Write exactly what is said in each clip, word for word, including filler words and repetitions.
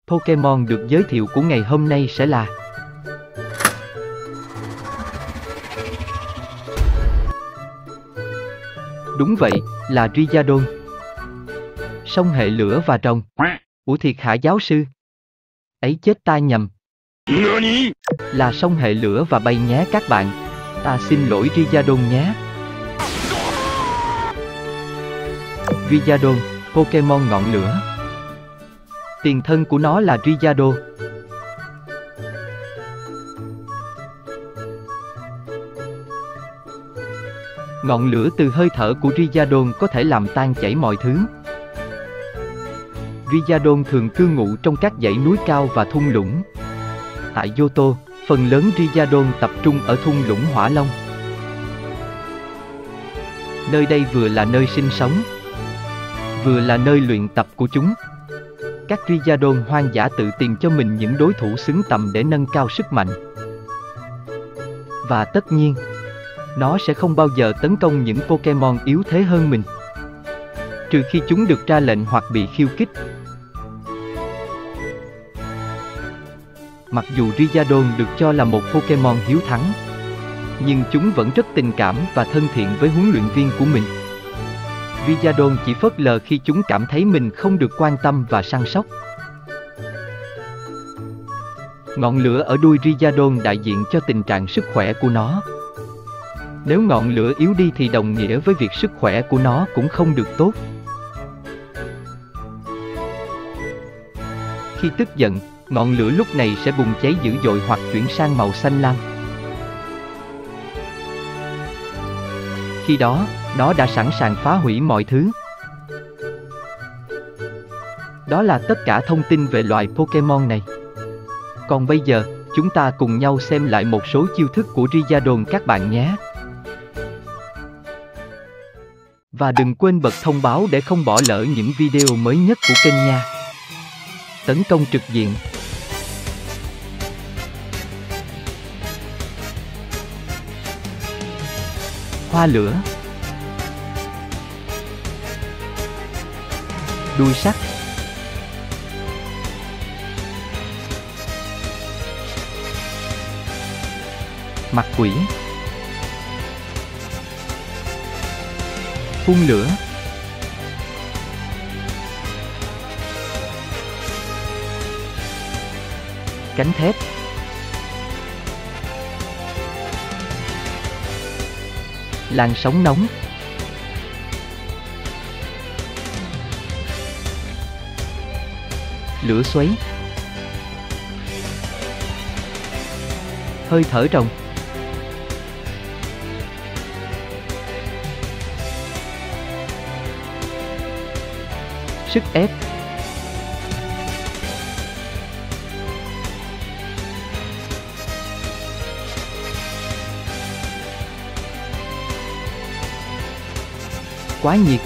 Pokemon được giới thiệu của ngày hôm nay sẽ là đúng vậy, là Rilladon. Song hệ lửa và rồng. Ủa thiệt hả giáo sư? Ấy chết ta nhầm. Là song hệ lửa và bay nhé các bạn. Ta xin lỗi Rilladon nhé. Rilladon, Pokemon ngọn lửa. Tiền thân của nó là Rillado. Ngọn lửa từ hơi thở của Rilladon có thể làm tan chảy mọi thứ. Rilladon thường cư ngụ trong các dãy núi cao và thung lũng. Tại Johto, phần lớn Rilladon tập trung ở thung lũng Hỏa Long. Nơi đây vừa là nơi sinh sống, vừa là nơi luyện tập của chúng. Các Rilladon hoang dã tự tìm cho mình những đối thủ xứng tầm để nâng cao sức mạnh. Và tất nhiên, nó sẽ không bao giờ tấn công những Pokemon yếu thế hơn mình, trừ khi chúng được ra lệnh hoặc bị khiêu khích. Mặc dù Rilladon được cho là một Pokemon hiếu thắng, nhưng chúng vẫn rất tình cảm và thân thiện với huấn luyện viên của mình. Rilladon chỉ phớt lờ khi chúng cảm thấy mình không được quan tâm và săn sóc. Ngọn lửa ở đuôi Rilladon đại diện cho tình trạng sức khỏe của nó. Nếu ngọn lửa yếu đi thì đồng nghĩa với việc sức khỏe của nó cũng không được tốt. Khi tức giận, ngọn lửa lúc này sẽ bùng cháy dữ dội hoặc chuyển sang màu xanh lam. Khi đó, nó đã sẵn sàng phá hủy mọi thứ. Đó là tất cả thông tin về loài Pokemon này. Còn bây giờ, chúng ta cùng nhau xem lại một số chiêu thức của Rilladon các bạn nhé. Và đừng quên bật thông báo để không bỏ lỡ những video mới nhất của kênh nha. Tấn công trực diện. Hoa lửa. Đuôi sắt. Mặt quỷ. Phun lửa. Cánh thép. Làn sóng nóng. Lửa xoáy. Hơi thở rồng. Sức ép. Quá nhiệt.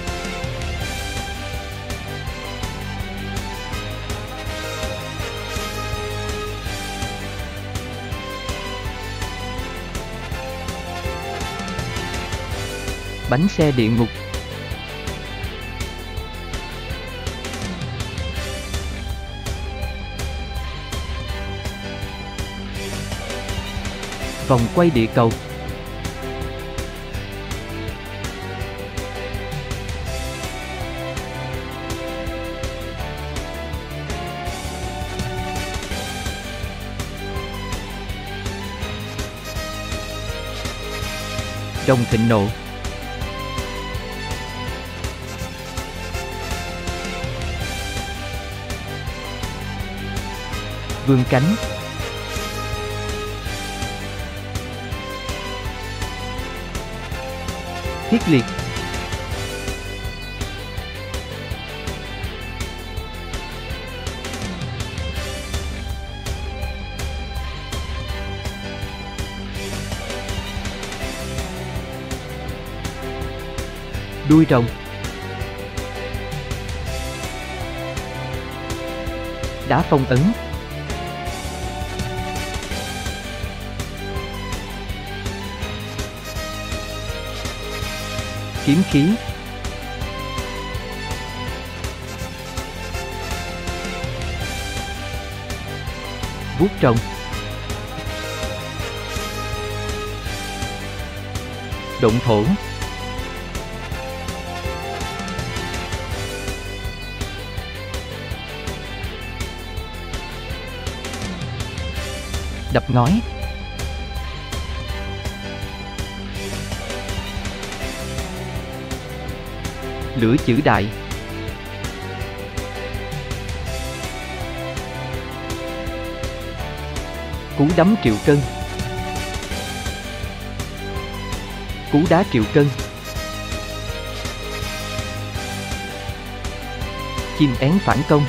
Bánh xe địa ngục. Vòng quay địa cầu. Rồng thịnh nộ. Vươn cánh. Thiết liệt. Đuôi rồng. Đá phong ấn. Kiếm khí. Vuốt trồng. Động thổ. Đập ngói. Lửa chữ đại. Cú đấm triệu cân. Cú đá triệu cân. Chim én phản công.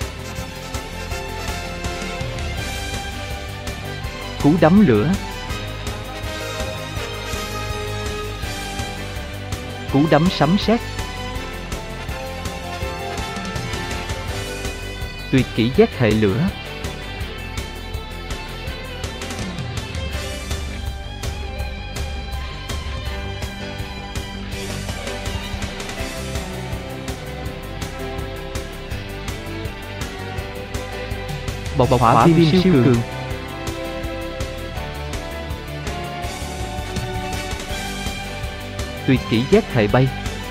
Cú đấm lửa. Cú đấm sấm sét. Tuyệt kỹ giác hệ lửa. Bộc bộc hỏa viêm siêu cường. cường. Tuyệt kỹ giác hệ bay.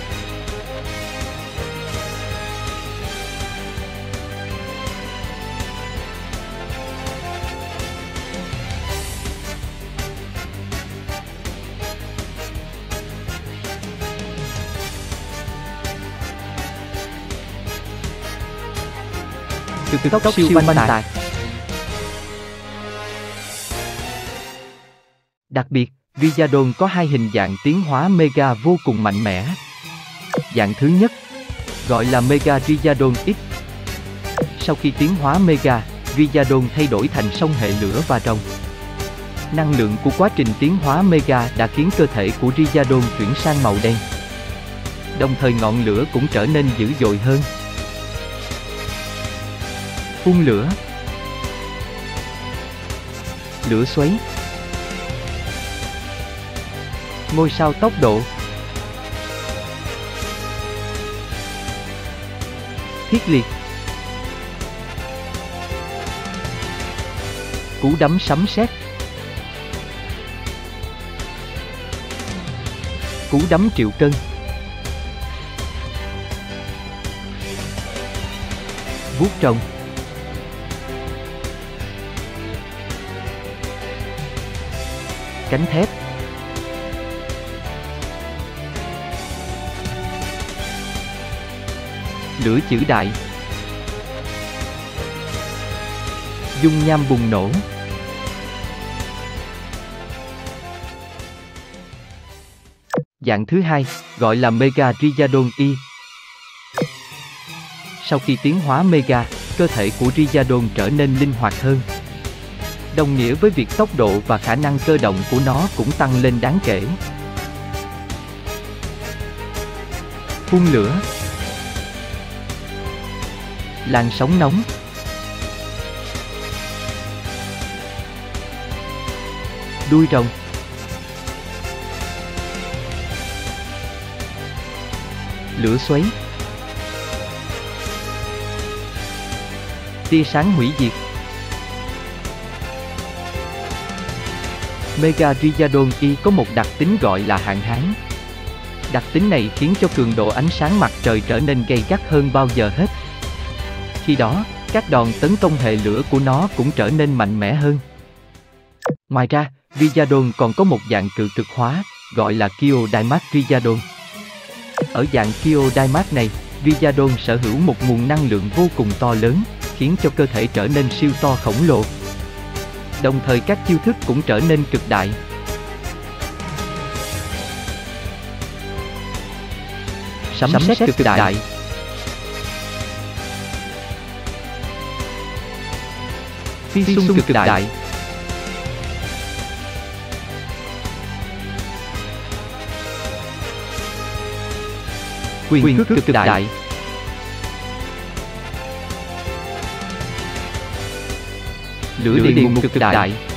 Từ tốc, tốc siêu banh tạc. tạc. Đặc biệt, Rilladoon có hai hình dạng tiến hóa Mega vô cùng mạnh mẽ. Dạng thứ nhất, gọi là Mega Rilladoon X. Sau khi tiến hóa Mega, Rilladoon thay đổi thành sông hệ lửa và rồng. Năng lượng của quá trình tiến hóa Mega đã khiến cơ thể của Rilladoon chuyển sang màu đen. Đồng thời ngọn lửa cũng trở nên dữ dội hơn. Phun lửa. Lửa xoáy. Ngôi sao tốc độ. Thiết liệt. Cú đấm sấm sét. Cú đấm triệu cân. Vuốt trồng. Cánh thép. Lửa chữ đại. Dung nham bùng nổ. Dạng thứ hai, gọi là Mega Rilladoon Y. Sau khi tiến hóa Mega, cơ thể của Rilladoon trở nên linh hoạt hơn. Đồng nghĩa với việc tốc độ và khả năng cơ động của nó cũng tăng lên đáng kể. Phun lửa. Làn sóng nóng. Đuôi rồng. Lửa xoáy. Tia sáng hủy diệt. Mega Rilladoon Y có một đặc tính gọi là hạn hán. Đặc tính này khiến cho cường độ ánh sáng mặt trời trở nên gay gắt hơn bao giờ hết. Khi đó, các đòn tấn công hệ lửa của nó cũng trở nên mạnh mẽ hơn. Ngoài ra, Rilladoon còn có một dạng cự cực hóa, gọi là Kyodaimac Rilladoon. Ở dạng Kyodaimac này, Rilladoon sở hữu một nguồn năng lượng vô cùng to lớn, khiến cho cơ thể trở nên siêu to khổng lồ. Đồng thời các chiêu thức cũng trở nên cực đại. Sấm, Sấm sét cực, cực đại. đại. Phi xung cực, cực đại. đại. Quyền, Quyền cước cực, cực đại. đại. Lửa địa ngục cực, cực đại. đại.